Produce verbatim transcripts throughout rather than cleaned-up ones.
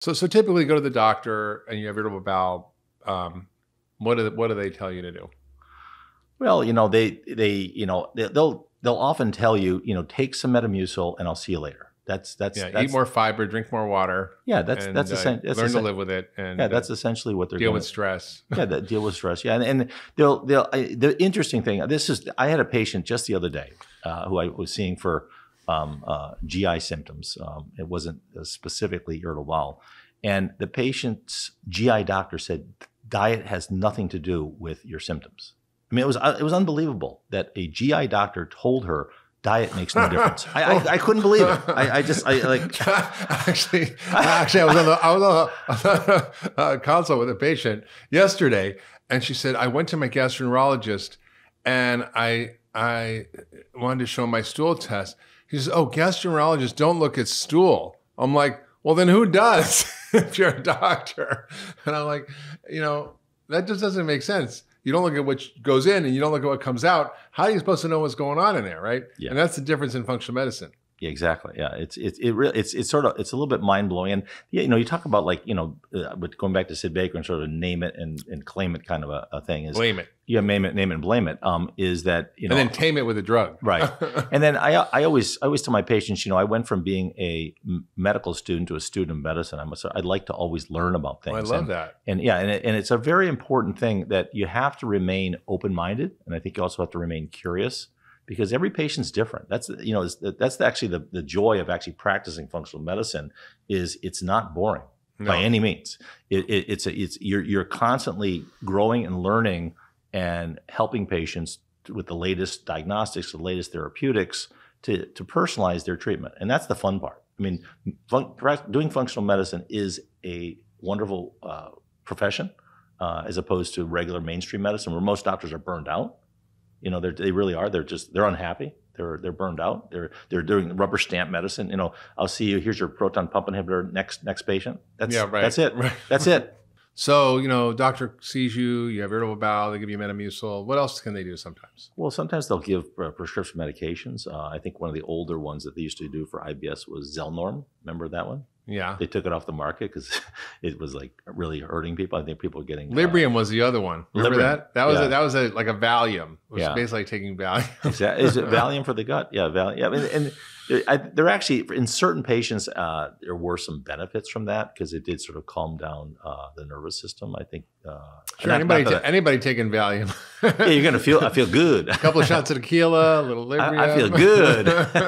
So, so typically, you go to the doctor and you have irritable bowel. Um, what do what do they tell you to do? Well, you know, they they you know they, they'll they'll often tell you, you know, take some Metamucil and I'll see you later. That's that's yeah. that's, Eat more fiber, drink more water. Yeah, that's and, that's, uh, essen- that's learn essen- to live with it. And yeah, that's uh, essentially what they're deal gonna, with stress. yeah, that deal with stress. Yeah, and, and they'll they'll I, the interesting thing. This is I had a patient just the other day uh, who I was seeing for um, uh, G I symptoms. Um, it wasn't specifically irritable bowel, and the patient's G I doctor said diet has nothing to do with your symptoms. I mean, it was it was unbelievable that a G I doctor told her diet makes no difference. I, I I couldn't believe it. I, I just I like actually actually I was on the I was on a, a consult with a patient yesterday, and she said I went to my gastroenterologist and I I wanted to show my stool test. He says, "Oh, gastroenterologists don't look at stool." I'm like, "Well, then who does? If you're a doctor?" And I'm like, you know, that just doesn't make sense. You don't look at what goes in and you don't look at what comes out. How are you supposed to know what's going on in there, right? Yeah. And that's the difference in functional medicine. Yeah, exactly. Yeah, it's it's it really it's it's sort of it's a little bit mind blowing. And yeah, you know, you talk about like you know, uh, but going back to Sid Baker and sort of name it and, and claim it kind of a, a thing is blame it. Yeah, name it, name it, and blame it. Um, is that you know, and then tame it with a drug, right? And then I I always I always tell my patients, you know, I went from being a medical student to a student of medicine. I must I'd like to always learn about things. Oh, I love and, that. And yeah, and it, and it's a very important thing that you have to remain open minded, and I think you also have to remain curious. Because every patient's different. That's you know that's actually the, the joy of actually practicing functional medicine is it's not boring no. by any means. It, it, it's a, it's you're you're constantly growing and learning and helping patients with the latest diagnostics, the latest therapeutics to to personalize their treatment, and that's the fun part. I mean, fun, doing functional medicine is a wonderful uh, profession uh, as opposed to regular mainstream medicine, where most doctors are burned out. You know, they really are. They're just they're unhappy. They're they're burned out. They're they're doing rubber stamp medicine. You know, I'll see you. Here's your proton pump inhibitor. Next next patient. That's yeah, right. That's it. Right. That's it. So you know, doctor sees you. You have irritable bowel. They give you Metamucil. What else can they do sometimes? Well, sometimes they'll give uh, prescription medications. Uh, I think one of the older ones that they used to do for I B S was Zelnorm. Remember that one? Yeah. They took it off the market because it was like really hurting people. I think people were getting Librium uh, was the other one. Remember Librium. that? That was yeah. a, that was a like a Valium. It was yeah. basically like taking Valium. Exactly. Is it Valium for the gut? Yeah, Valium. Yeah, and, and I, there actually in certain patients uh, there were some benefits from that because it did sort of calm down uh, the nervous system. I think. Uh, sure. Not, anybody not ta- anybody taking Valium? Yeah, you're gonna feel. I feel good. A couple of shots of tequila, a little Librium. I, I feel good.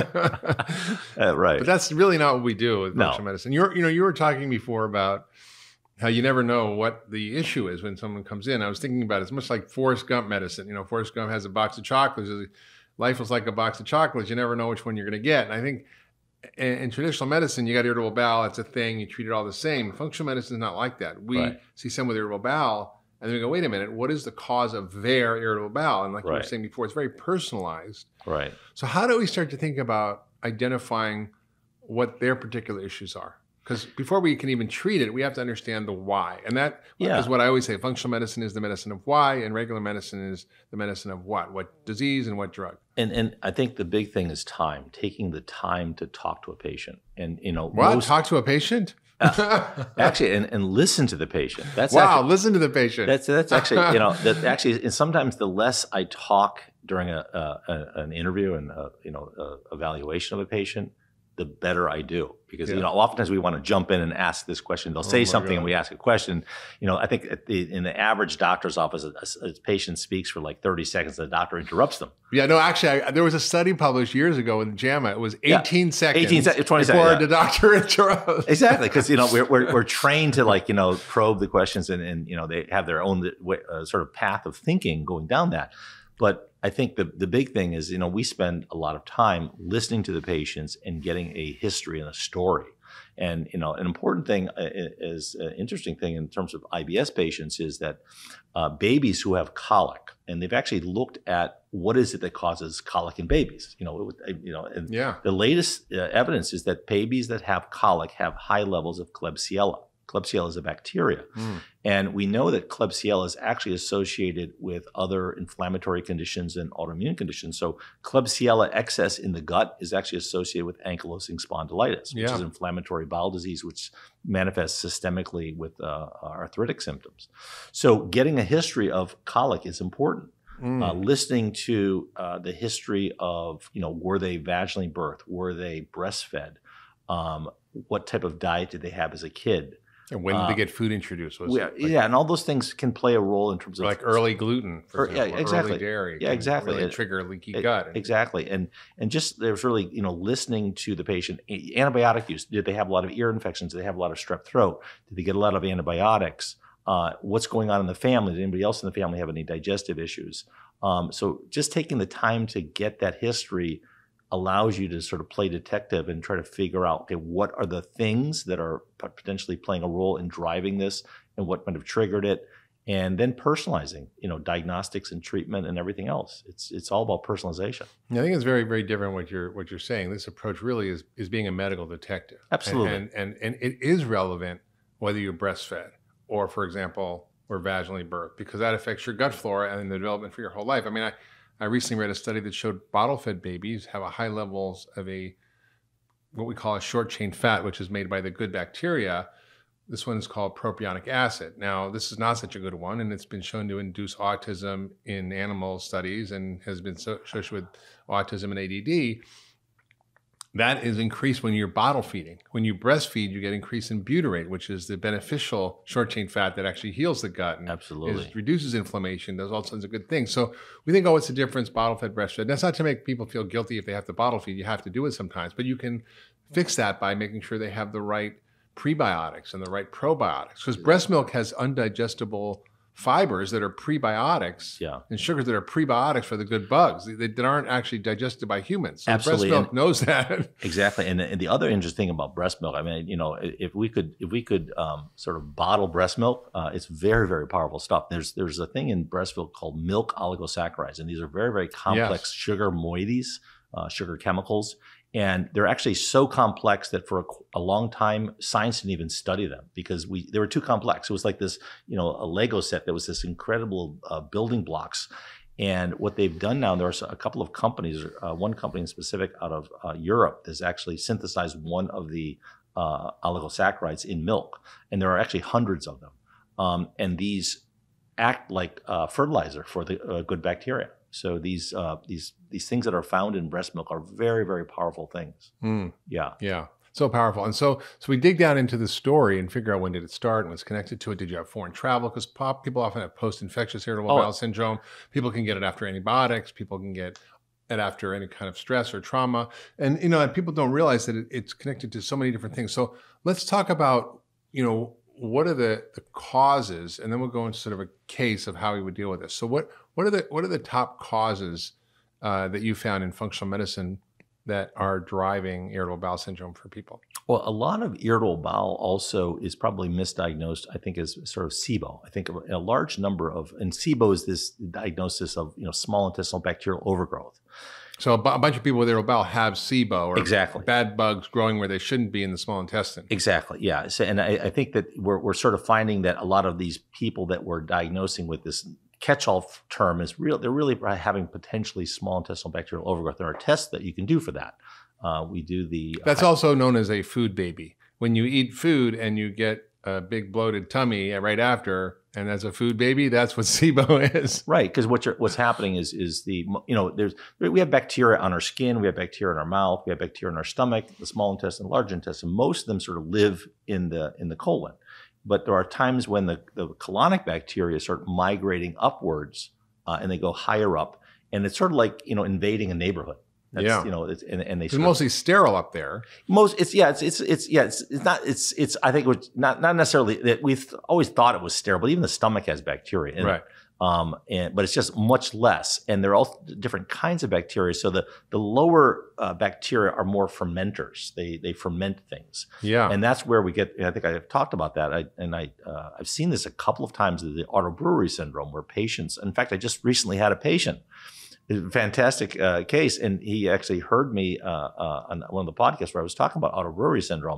uh, right. But that's really not what we do with functional no. medicine. You're, you know, you were talking before about how you never know what the issue is when someone comes in. I was thinking about it. It's much like Forrest Gump medicine. You know, Forrest Gump has a box of chocolates. Life is like a box of chocolates. You never know which one you're going to get. And I think in, in traditional medicine, you got irritable bowel. It's a thing. You treat it all the same. Functional medicine is not like that. We right. see someone with irritable bowel, and then we go, wait a minute, what is the cause of their irritable bowel? And like right. you were saying before, it's very personalized. Right. So how do we start to think about identifying what their particular issues are? Because before we can even treat it, we have to understand the why. And that yeah. is what I always say. Functional medicine is the medicine of why, and regular medicine is the medicine of what? What disease and what drug? And and I think the big thing is time, taking the time to talk to a patient. And, you know, what? most, Talk to a patient? uh, actually, and, and listen to the patient. That's wow, actually, listen to the patient. That's that's actually, you know, that actually, and sometimes the less I talk during a, a, a an interview and a, you know, a evaluation of a patient, the better I do. Because, yeah. you know, oftentimes we want to jump in and ask this question. They'll say oh something God. and we ask a question. You know, I think at the, in the average doctor's office, a, a patient speaks for like thirty seconds. The doctor interrupts them. Yeah, no, actually, I, there was a study published years ago in JAMA. It was eighteen yeah. seconds. eighteen se- twenty before seconds, yeah. the doctor interrupts. Exactly, because, you know, we're, we're we're trained to, like, you know, probe the questions and, and you know, they have their own uh, sort of path of thinking going down that. But I think the, the big thing is, you know, we spend a lot of time listening to the patients and getting a history and a story. And, you know, an important thing is an interesting thing in terms of I B S patients is that uh, babies who have colic, and they've actually looked at what is it that causes colic in babies. You know, you know, and yeah. the latest uh, evidence is that babies that have colic have high levels of Klebsiella. Klebsiella is a bacteria. Mm. And we know that Klebsiella is actually associated with other inflammatory conditions and autoimmune conditions. So Klebsiella excess in the gut is actually associated with ankylosing spondylitis, which yeah. is inflammatory bowel disease, which manifests systemically with uh, arthritic symptoms. So getting a history of colic is important. Mm. Uh, listening to uh, the history of, you know, were they vaginally birthed? Were they breastfed? Um, what type of diet did they have as a kid? And when did uh, they get food introduced? Was yeah, it like, yeah, and all those things can play a role in terms of like early gluten, for or, example, yeah, exactly. early dairy. Yeah, exactly. Really it, trigger leaky it, gut. Exactly, and and just there's really, you know, listening to the patient. Antibiotic use. Did they have a lot of ear infections? Did they have a lot of strep throat? Did they get a lot of antibiotics? Uh, what's going on in the family? Did anybody else in the family have any digestive issues? Um, so just taking the time to get that history allows you to sort of play detective and try to figure out, okay, what are the things that are potentially playing a role in driving this and what might have triggered it, and then personalizing, you know, diagnostics and treatment and everything else. It's it's all about personalization. I think it's very, very different what you're what you're saying. This approach really is is being a medical detective. Absolutely. And and, and, and it is relevant whether you're breastfed or, for example, or vaginally birthed, because that affects your gut flora and the development for your whole life. I mean, I, I recently read a study that showed bottle-fed babies have a high levels of a, what we call a short-chain fat, which is made by the good bacteria. This one is called propionic acid. Now, this is not such a good one, and it's been shown to induce autism in animal studies and has been associated with autism and A D D. That is increased when you're bottle feeding. When you breastfeed, you get increase in butyrate, which is the beneficial short-chain fat that actually heals the gut and Absolutely. Is, reduces inflammation, does all sorts of good things. So we think, oh, what's the difference, bottle-fed, breastfed? That's not to make people feel guilty if they have to bottle feed. You have to do it sometimes, but you can fix that by making sure they have the right prebiotics and the right probiotics. Because breast milk has undigestible fibers that are prebiotics yeah. and sugars that are prebiotics for the good bugs they, that aren't actually digested by humans. So Absolutely. Breast milk and, knows that. Exactly. And, and the other interesting thing about breast milk, I mean, you know, if we could if we could um, sort of bottle breast milk, uh, it's very, very powerful stuff. There's there's a thing in breast milk called milk oligosaccharides, and these are very, very complex yes. sugar moieties, uh, sugar chemicals. And they're actually so complex that for a, a long time, science didn't even study them because we they were too complex. It was like this, you know, a Lego set that was this incredible uh, building blocks. And what they've done now, there's a couple of companies, uh, one company in specific out of uh, Europe that's actually synthesized one of the uh, oligosaccharides in milk. And there are actually hundreds of them. Um, and these act like uh, fertilizer for the uh, good bacteria. So these uh, these these things that are found in breast milk are very, very powerful things. Mm. Yeah. Yeah. So powerful. And so so we dig down into the story and figure out when did it start and what's connected to it. Did you have foreign travel? Because people often have post-infectious irritable oh. bowel syndrome. People can get it after antibiotics. People can get it after any kind of stress or trauma. And, you know, and people don't realize that it, it's connected to so many different things. So let's talk about, you know, what are the, the causes, and then we'll go into sort of a case of how we would deal with this. So what what are the what are the top causes uh, that you found in functional medicine that are driving irritable bowel syndrome for people? Well, a lot of irritable bowel also is probably misdiagnosed, I think, as sort of SIBO. I think a large number of, and SIBO is this diagnosis of, you know, small intestinal bacterial overgrowth. So a, b- a bunch of people with irritable bowel have SIBO, or exactly. bad bugs growing where they shouldn't be in the small intestine. Exactly, yeah. So, and I, I think that we're we're sort of finding that a lot of these people that we're diagnosing with this catch-all term is real. They're really having potentially small intestinal bacterial overgrowth. There are tests that you can do for that. Uh, we do the. That's also known as a food baby. When you eat food and you get a big bloated tummy right after, and as a food baby, that's what SIBO is. Right, because what you're, what's happening is is the, you know, there's we have bacteria on our skin, we have bacteria in our mouth, we have bacteria in our stomach, the small intestine, large intestine. Most of them sort of live in the in the colon, but there are times when the, the colonic bacteria start migrating upwards, uh, and they go higher up, and it's sort of like, you know, invading a neighborhood. That's, yeah, you know, it's, and, and they it's mostly of, sterile up there. Most, it's yeah, it's it's it's yeah, it's it's not it's it's. I think it was not not necessarily that we've always thought it was sterile, but even the stomach has bacteria in right. it. Um, and but it's just much less, and they're all different kinds of bacteria. So the the lower uh, bacteria are more fermenters. They they ferment things. Yeah, and that's where we get. I think I've talked about that. I and I uh, I've seen this a couple of times with the autobrewery syndrome, where patients. In fact, I just recently had a patient. Fantastic uh, case, and he actually heard me uh, uh, on one of the podcasts where I was talking about autobrewery syndrome.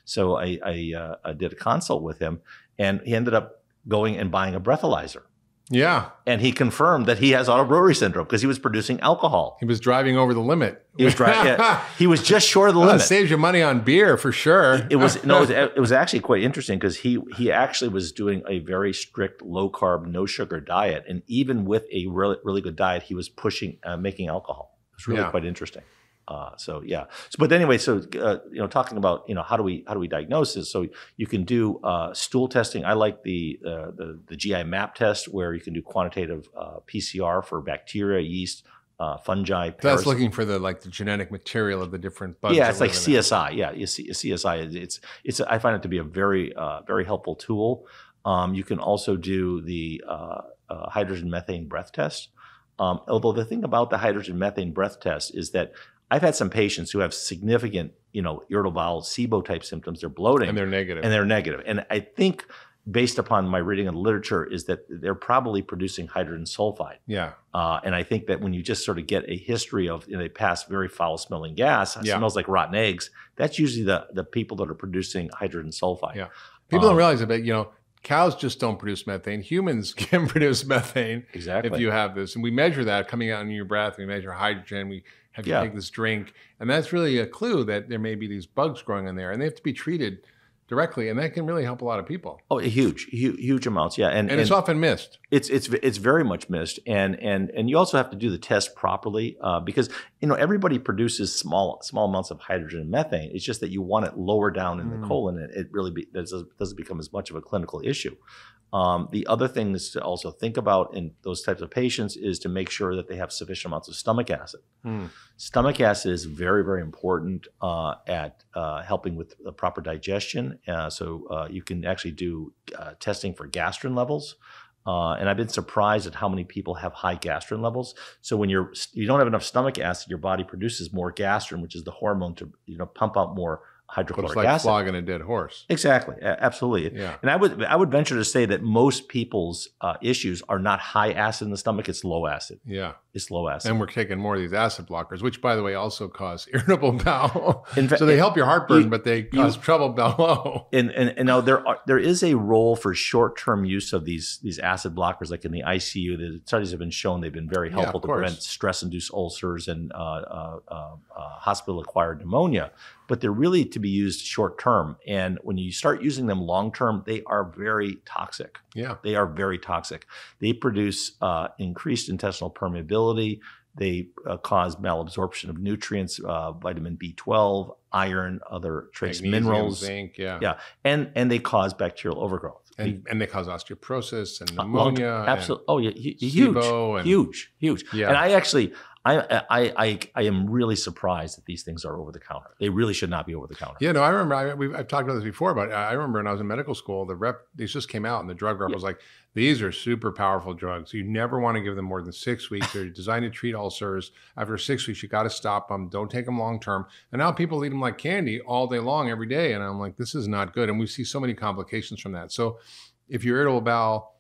So I, I, uh, I did a consult with him, and he ended up going and buying a breathalyzer. Yeah. And he confirmed that he has autobrewery syndrome because he was producing alcohol. He was driving over the limit. He was driving. Yeah, he was just short of the limit. Well, it saves you money on beer for sure. It, it was no. It was, it was actually quite interesting because he he actually was doing a very strict low carb, no sugar diet, and even with a really really good diet, he was pushing uh, making alcohol. It was really Yeah. quite interesting. Uh, so yeah. So, but anyway, so uh, you know, talking about you know how do we how do we diagnose this? So you can do uh, stool testing. I like the, uh, the the G I map test where you can do quantitative uh, P C R for bacteria, yeast, uh, fungi. That's parasites. looking for the like the genetic material of the different bugs. Yeah, that it's like live in C S I. Yeah, you see, C S I. It's it's. I find it to be a very uh, very helpful tool. Um, you can also do the uh, uh, hydrogen methane breath test. Um, although the thing about the hydrogen methane breath test is that I've had some patients who have significant, you know, irritable bowel, SIBO type symptoms. They're bloating, and they're negative. and they're negative. And I think, based upon my reading of the literature, is that they're probably producing hydrogen sulfide. Yeah. Uh, and I think that when you just sort of get a history of, you know, they pass very foul smelling gas, it Yeah. smells like rotten eggs. That's usually the the people that are producing hydrogen sulfide. Yeah. People Um, don't realize it, but you know, cows just don't produce methane. Humans can produce methane Exactly. if you have this. And we measure that coming out in your breath. We measure hydrogen. We have to Yeah. take this drink. And that's really a clue that there may be these bugs growing in there. And they have to be treated directly. And that can really help a lot of people. Oh, huge, huge, huge amounts. Yeah. And, And, it's often missed. It's it's it's very much missed, and and and you also have to do the test properly uh, because you know everybody produces small small amounts of hydrogen and methane. It's just that you want it lower down in Mm. the colon, and it really be, doesn't doesn't become as much of a clinical issue. Um, the other thing is to also think about in those types of patients is to make sure that they have sufficient amounts of stomach acid. Mm. Stomach acid is very, very important uh, at uh, helping with the proper digestion. Uh, so uh, you can actually do uh, testing for gastrin levels. Uh, and I've been surprised at how many people have high gastrin levels. So when you're you don't have enough stomach acid, your body produces more gastrin, which is the hormone to you know pump out more But hydrochloric it's like acid. flogging a dead horse. Exactly, A- absolutely. Yeah. And I would I would venture to say that most people's uh, issues are not high acid in the stomach; it's low acid. Yeah. It's low acid. And we're taking more of these acid blockers, which, by the way, also cause irritable bowel. In fact- so they help your heartburn, you- but they cause trouble below. And, and and now there are there is a role for short-term use of these these acid blockers, like in the I C U. The studies have been shown they've been very Yeah, helpful of to course. prevent stress-induced ulcers and uh, uh, uh, uh, hospital-acquired pneumonia. But they're really to be used short-term. And when you start using them long-term, they are very toxic. Yeah. They are very toxic. They produce uh, increased intestinal permeability. They uh, cause malabsorption of nutrients, uh, vitamin B twelve, iron, other trace Magnesium, minerals. zinc, yeah. Yeah, and and they cause bacterial overgrowth. And, and they cause osteoporosis and Uh, long- pneumonia. Absolutely. Oh yeah, hu- and huge, SIBO and- huge, huge. Yeah. And I actually, I, I, I, I am really surprised that these things are over the counter. They really should not be over the counter. Yeah, no, I remember. I, we've, I've talked about this before, but I remember when I was in medical school, the rep these just came out, and the drug rep Yeah. was like, "These are super powerful drugs. You never want to give them more than six weeks. They're designed to treat ulcers. After six weeks, you got to stop them. Don't take them long term." And now people eat them like candy all day long, every day, and I'm like, "This is not good." And we see so many complications from that. So, if your irritable bowel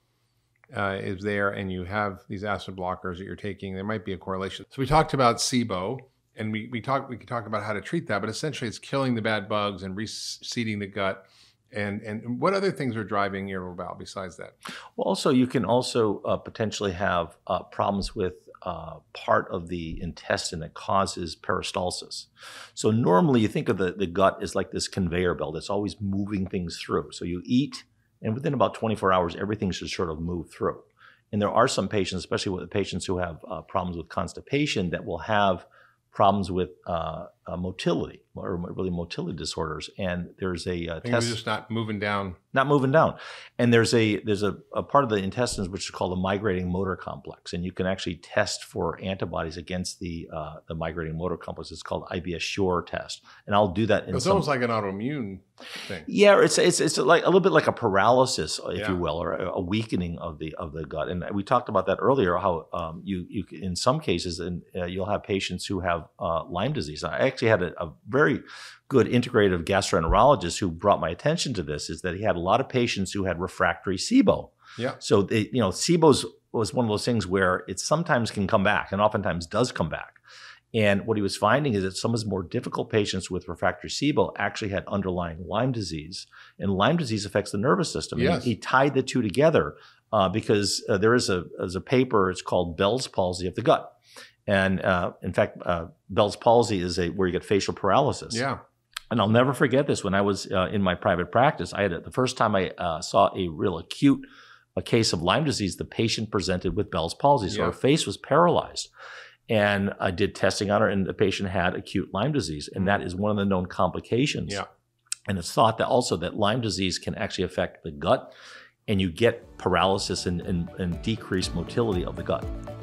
uh, is there and you have these acid blockers that you're taking, there might be a correlation. So we talked about SIBO, and we we talk we could talk about how to treat that, but essentially it's killing the bad bugs and reseeding the gut. And and what other things are driving irritable bowel besides that? Well, also you can also uh, potentially have uh, problems with uh, part of the intestine that causes peristalsis. So normally you think of the, the gut as like this conveyor belt. It's always moving things through. So you eat, and within about twenty-four hours, everything should sort of move through. And there are some patients, especially with the patients who have uh, problems with constipation, that will have problems with uh, uh, motility, or really motility disorders. And there's a uh, Things test are just not moving down. not moving down. And there's a there's a, a part of the intestines which is called the migrating motor complex, and you can actually test for antibodies against the uh, the migrating motor complex. It's called I B S Shore test, and I'll do that in It's some. almost like an autoimmune thing. Yeah, it's it's it's like a little bit like a paralysis, if Yeah. you will, or a, a weakening of the of the gut. And we talked about that earlier. How um, you you in some cases, and uh, you'll have patients who have uh, Lyme disease. I actually had a, a very good integrative gastroenterologist who brought my attention to this. Is that he had a lot of patients who had refractory SIBO. Yeah. So they, you know, SIBO's was one of those things where it sometimes can come back, and oftentimes does come back. And what he was finding is that some of his more difficult patients with refractory SIBO actually had underlying Lyme disease. And Lyme disease affects the nervous system. Yes. And he, he tied the two together uh, because uh, there is a, there's a paper, it's called Bell's palsy of the gut. And uh, in fact, uh, Bell's palsy is a where you get facial paralysis. Yeah. And I'll never forget this. When I was uh, in my private practice, I had a, the first time I uh, saw a real acute a case of Lyme disease, the patient presented with Bell's palsy. So Yeah. her face was paralyzed. And I did testing on her, and the patient had acute Lyme disease. And that is one of the known complications. Yeah. And it's thought that also that Lyme disease can actually affect the gut, and you get paralysis and, and, and decreased motility of the gut.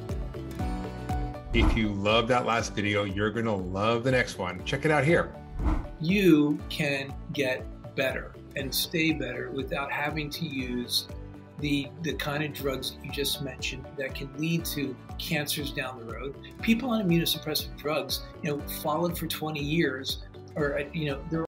If you love that last video, you're going to love the next one. Check it out here. You can get better and stay better without having to use the the kind of drugs that you just mentioned that can lead to cancers down the road. People on immunosuppressive drugs, you know, followed for twenty years, or you know, they're